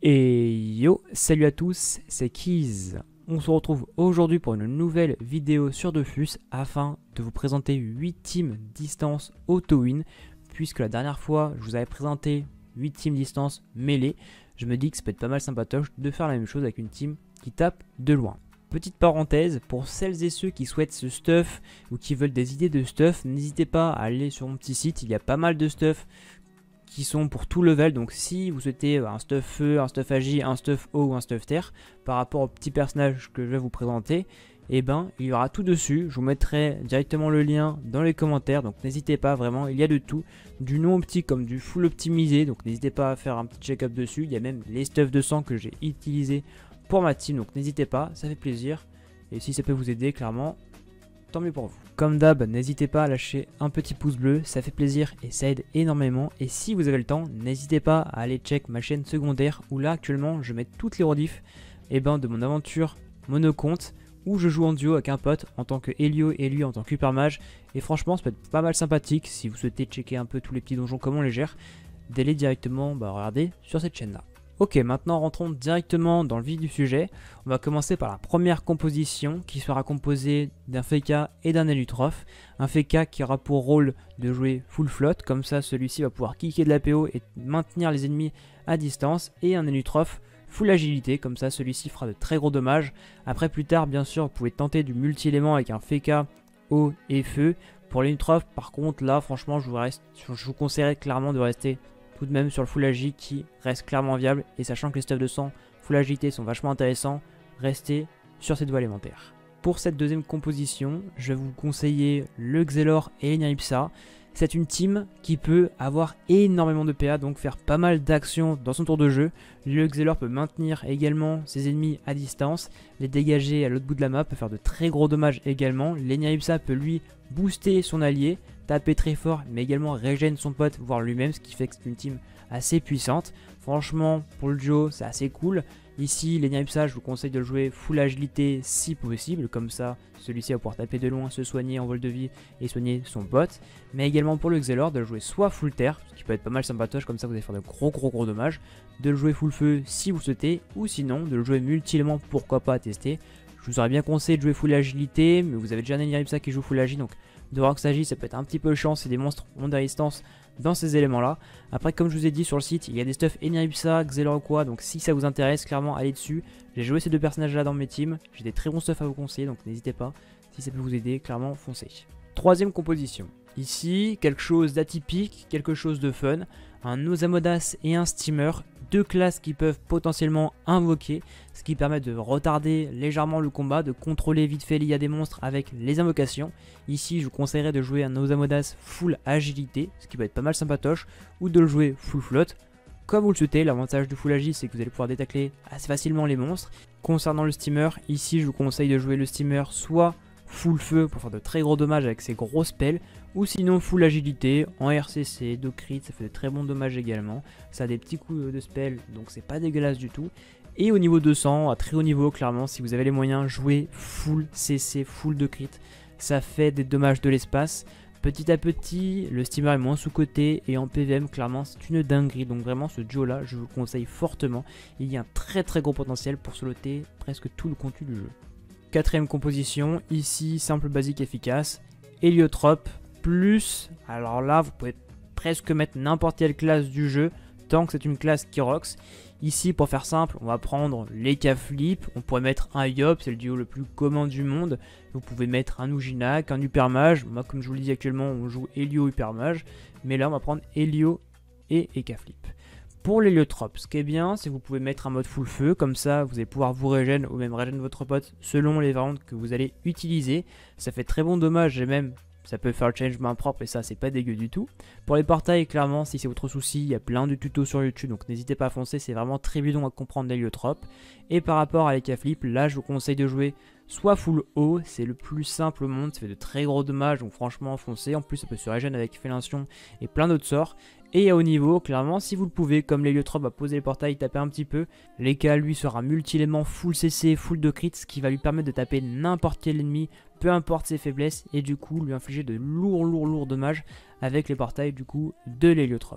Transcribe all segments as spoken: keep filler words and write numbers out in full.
Et yo, salut à tous, c'est Keys. On se retrouve aujourd'hui pour une nouvelle vidéo sur Dofus afin de vous présenter huit teams distance auto-win. Puisque la dernière fois, je vous avais présenté huit teams distance mêlée, je me dis que ça peut être pas mal sympatoche de faire la même chose avec une team qui tape de loin. Petite parenthèse, pour celles et ceux qui souhaitent ce stuff ou qui veulent des idées de stuff, n'hésitez pas à aller sur mon petit site, il y a pas mal de stuff qui sont pour tout level. Donc si vous souhaitez un stuff feu, un stuff agi, un stuff eau ou un stuff terre par rapport au petit personnage que je vais vous présenter, et eh ben il y aura tout dessus. Je vous mettrai directement le lien dans les commentaires, donc n'hésitez pas, vraiment il y a de tout, du non optique comme du full optimisé, donc n'hésitez pas à faire un petit check-up dessus. Il y a même les stuffs de sang que j'ai utilisé pour ma team, donc n'hésitez pas, ça fait plaisir, et si ça peut vous aider, clairement tant mieux pour vous. Comme d'hab, n'hésitez pas à lâcher un petit pouce bleu, ça fait plaisir et ça aide énormément. Et si vous avez le temps, n'hésitez pas à aller check ma chaîne secondaire où là actuellement je mets toutes les rediffs et ben, de mon aventure monocompte où je joue en duo avec un pote en tant que Helio et lui en tant qu'Hypermage. Et franchement ça peut être pas mal sympathique si vous souhaitez checker un peu tous les petits donjons comment on les gère, d'aller directement bah, regarder sur cette chaîne là. Ok, maintenant rentrons directement dans le vif du sujet. On va commencer par la première composition qui sera composée d'un Feka et d'un Elutroph. Un Feka qui aura pour rôle de jouer full flotte, comme ça celui-ci va pouvoir kicker de la P O et maintenir les ennemis à distance. Et un Elutroph full agilité, comme ça celui-ci fera de très gros dommages. Après plus tard bien sûr vous pouvez tenter du multi-élément avec un Feka, eau et feu. Pour l'Elutroph par contre là franchement je vous, reste, je vous conseillerais clairement de rester tout de même sur le full agi qui reste clairement viable, et sachant que les stuffs de sang full agilité sont vachement intéressants, restez sur ces deux élémentaires. Pour cette deuxième composition, je vais vous conseiller le Xelor et l'Enyaripsa. C'est une team qui peut avoir énormément de P A, donc faire pas mal d'actions dans son tour de jeu. Le Xelor peut maintenir également ses ennemis à distance, les dégager à l'autre bout de la map, peut faire de très gros dommages également. L'Enyaripsa peut lui booster son allié, taper très fort, mais également régène son pote, voire lui-même, ce qui fait que c'est une team assez puissante. Franchement, pour le duo, c'est assez cool. Ici, l'Enyaripsa, je vous conseille de le jouer full agilité si possible, comme ça, celui-ci va pouvoir taper de loin, se soigner en vol de vie et soigner son pote. Mais également pour le Xelor, de le jouer soit full terre, ce qui peut être pas mal sympatoche, comme ça vous allez faire de gros gros gros dommages. De le jouer full feu si vous souhaitez, ou sinon de le jouer multi-élément, pourquoi pas, à tester. Je vous aurais bien conseillé de jouer full agilité, mais vous avez déjà un Enyaripsa qui joue full agi, donc de Rox Agi ça peut être un petit peu chiant si des monstres ont de résistance dans ces éléments là. Après comme je vous ai dit sur le site, il y a des stuffs Enyaripsa, Xelor ou quoi, donc si ça vous intéresse clairement allez dessus. J'ai joué ces deux personnages là dans mes teams, j'ai des très bons stuffs à vous conseiller, donc n'hésitez pas, si ça peut vous aider clairement foncez. Troisième composition, ici quelque chose d'atypique, quelque chose de fun, un Osamodas et un Steamer, deux classes qui peuvent potentiellement invoquer, ce qui permet de retarder légèrement le combat, de contrôler vite fait l'I A des monstres avec les invocations. Ici je vous conseillerais de jouer un Osamodas full agilité, ce qui peut être pas mal sympatoche, ou de le jouer full flotte. Comme vous le souhaitez, l'avantage du full agi c'est que vous allez pouvoir détacler assez facilement les monstres. Concernant le Steamer, ici je vous conseille de jouer le Steamer soit full feu pour faire de très gros dommages avec ses gros spells, ou sinon full agilité en R C C, de crit, ça fait de très bons dommages également. Ça a des petits coups de spell, donc c'est pas dégueulasse du tout. Et au niveau deux cents, à très haut niveau, clairement, si vous avez les moyens, jouez full C C, full de crit. Ça fait des dommages de l'espace. Petit à petit, le Steamer est moins sous-coté et en P V M, clairement, c'est une dinguerie. Donc vraiment, ce duo-là, je vous le conseille fortement. Il y a un très très gros potentiel pour soloter presque tout le contenu du jeu. Quatrième composition, ici, simple, basique, efficace. Elutroph plus, alors là, vous pouvez presque mettre n'importe quelle classe du jeu, tant que c'est une classe qui rox. Ici, pour faire simple, on va prendre les K-Flip, on pourrait mettre un Yop, c'est le duo le plus commun du monde. Vous pouvez mettre un Ujinak, un Hypermage. Moi, comme je vous le dis actuellement, on joue Helio Hypermage. Mais là, on va prendre Helio et K-Flip. Pour l'Elutroph, ce qui est bien, c'est que vous pouvez mettre un mode full feu, comme ça vous allez pouvoir vous régène ou même régène votre pote selon les variantes que vous allez utiliser. Ça fait très bon dommage et même ça peut faire le challenge main propre et ça c'est pas dégueu du tout. Pour les portails, clairement si c'est votre souci, il y a plein de tutos sur YouTube, donc n'hésitez pas à foncer, c'est vraiment très bidon à comprendre l'Elutroph. Et par rapport à l'K-Flip, là je vous conseille de jouer soit full haut, c'est le plus simple au monde, ça fait de très gros dommages, donc franchement foncez. En plus ça peut se régénérer avec Félation et plein d'autres sorts. Et à haut niveau, clairement, si vous le pouvez, comme l'Elutroph va poser les portails, taper un petit peu, l'E K lui sera multi-élément full C C, full de crit, ce qui va lui permettre de taper n'importe quel ennemi, peu importe ses faiblesses, et du coup lui infliger de lourds, lourds, lourds dommages avec les portails du coup de l'Elutroph.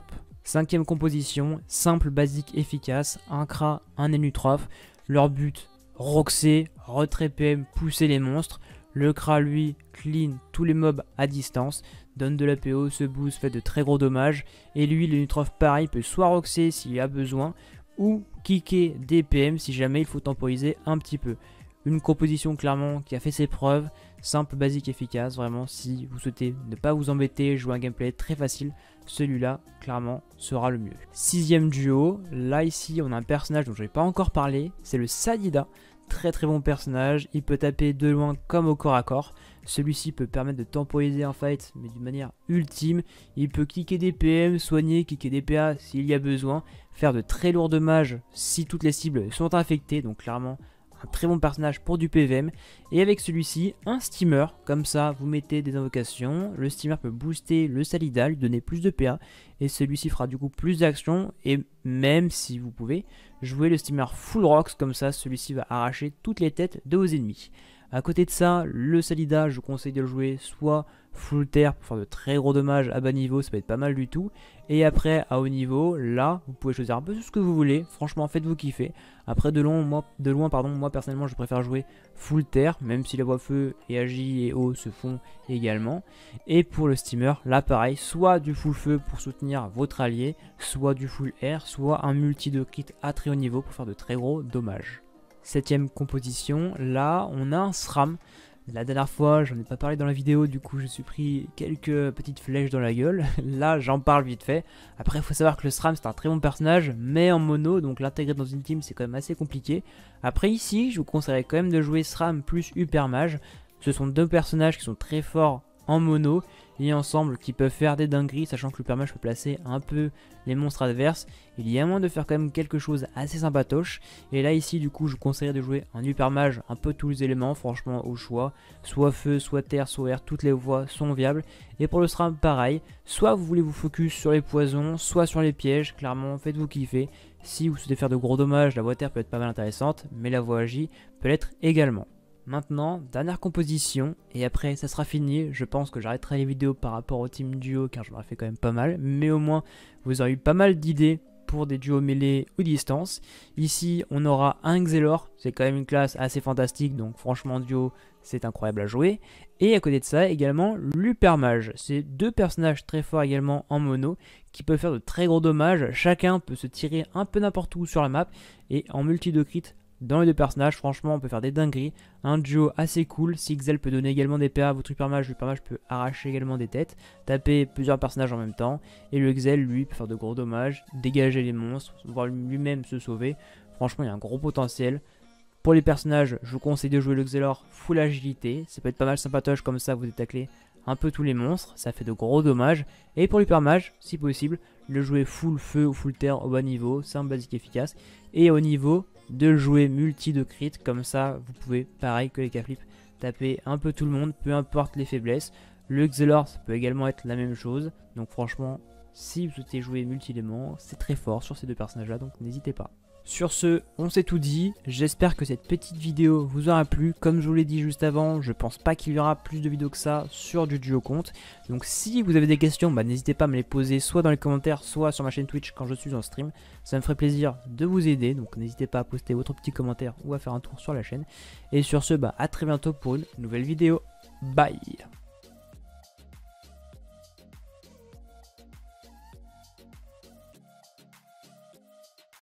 Cinquième composition, simple, basique, efficace, un Kra, un Elnutroph. Leur but, roxer, retrait P M, pousser les monstres. Le Kra lui, clean tous les mobs à distance, donne de la P O, se boost, fait de très gros dommages. Et lui, l'Elnutroph pareil, peut soit roxer s'il y a besoin, ou kicker des P M si jamais il faut temporiser un petit peu. Une composition clairement qui a fait ses preuves, simple, basique, efficace, vraiment si vous souhaitez ne pas vous embêter, jouer un gameplay très facile, celui-là clairement sera le mieux. Sixième duo, là ici on a un personnage dont je n'ai pas encore parlé, c'est le Sadida, très très bon personnage, il peut taper de loin comme au corps à corps, celui-ci peut permettre de temporiser un fight mais d'une manière ultime, il peut kicker des P M, soigner, kicker des P A s'il y a besoin, faire de très lourds dommages si toutes les cibles sont infectées, donc clairement un très bon personnage pour du P V M. Et avec celui-ci, un steamer, comme ça vous mettez des invocations, le steamer peut booster le Sadida, lui donner plus de P A, et celui-ci fera du coup plus d'actions, et même si vous pouvez, jouer le steamer full rocks, comme ça celui-ci va arracher toutes les têtes de vos ennemis. À côté de ça, le Sadida, je vous conseille de le jouer soit full terre pour faire de très gros dommages à bas niveau, ça peut être pas mal du tout. Et après, à haut niveau, là, vous pouvez choisir un peu ce que vous voulez. Franchement, faites-vous kiffer. Après, de loin, moi, de loin pardon, moi personnellement, je préfère jouer full terre, même si la voie feu et agi et eau se font également. Et pour le steamer, là, pareil, soit du full feu pour soutenir votre allié, soit du full air, soit un multi de crit à très haut niveau pour faire de très gros dommages. Septième composition, là on a un SRAM. La dernière fois j'en ai pas parlé dans la vidéo, du coup je me suis pris quelques petites flèches dans la gueule. Là j'en parle vite fait. Après il faut savoir que le SRAM c'est un très bon personnage, mais en mono, donc l'intégrer dans une team c'est quand même assez compliqué. Après ici je vous conseillerais quand même de jouer SRAM plus Hyper Mage. Ce sont deux personnages qui sont très forts en mono et ensemble qui peuvent faire des dingueries, sachant que le Hyper Mage peut placer un peu les monstres adverses. Il y a moyen de faire quand même quelque chose assez sympatoche. Et là ici du coup je vous conseillerais de jouer un Hyper Mage, un peu tous les éléments, franchement au choix. Soit feu, soit terre, soit air, toutes les voies sont viables. Et pour le SRAM pareil, soit vous voulez vous focus sur les poisons, soit sur les pièges, clairement faites-vous kiffer. Si vous souhaitez faire de gros dommages, la voie terre peut être pas mal intéressante, mais la voie agi peut l'être également. Maintenant, dernière composition, et après ça sera fini. Je pense que j'arrêterai les vidéos par rapport au team duo car j'en ai fait quand même pas mal, mais au moins vous aurez eu pas mal d'idées pour des duos mêlés ou distance. Ici on aura un Xelor, c'est quand même une classe assez fantastique, donc franchement duo c'est incroyable à jouer. Et à côté de ça également l'Hyper Mage, c'est deux personnages très forts également en mono qui peuvent faire de très gros dommages, chacun peut se tirer un peu n'importe où sur la map et en multi de crit. Dans les deux personnages, franchement, on peut faire des dingueries. Un duo assez cool. Si Xel peut donner également des P A à votre Hyper Mage, l'Hyper Mage peut arracher également des têtes, taper plusieurs personnages en même temps. Et le Xel, lui, peut faire de gros dommages, dégager les monstres, voir lui-même se sauver. Franchement, il y a un gros potentiel. Pour les personnages, je vous conseille de jouer le Xelor full agilité. Ça peut être pas mal sympatoche, comme ça vous détaclez un peu tous les monstres. Ça fait de gros dommages. Et pour l'Hyper Mage, si possible, le jouer full feu ou full terre au bas niveau. Simple, basique, efficace. Et au niveau de le jouer multi de crit, comme ça vous pouvez, pareil que les K-Flip, taper un peu tout le monde, peu importe les faiblesses. Le Xelor, ça peut également être la même chose, donc franchement, si vous souhaitez jouer multi-éléments, c'est très fort sur ces deux personnages là, donc n'hésitez pas. Sur ce, on s'est tout dit, j'espère que cette petite vidéo vous aura plu. Comme je vous l'ai dit juste avant, je pense pas qu'il y aura plus de vidéos que ça sur du duo compte. Donc si vous avez des questions, bah, n'hésitez pas à me les poser soit dans les commentaires, soit sur ma chaîne Twitch quand je suis en stream. Ça me ferait plaisir de vous aider, donc n'hésitez pas à poster votre petit commentaire ou à faire un tour sur la chaîne. Et sur ce, bah, à très bientôt pour une nouvelle vidéo. Bye!